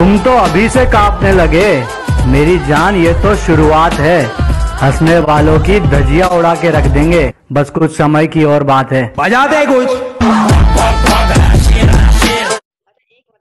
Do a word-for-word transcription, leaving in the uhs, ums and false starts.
तुम तो अभी से कांपने लगे। मेरी जान, ये तो शुरुआत है। हंसने वालों की धज्जियां उड़ा के रख देंगे। बस कुछ समय की और बात है। बजा दे कुछ।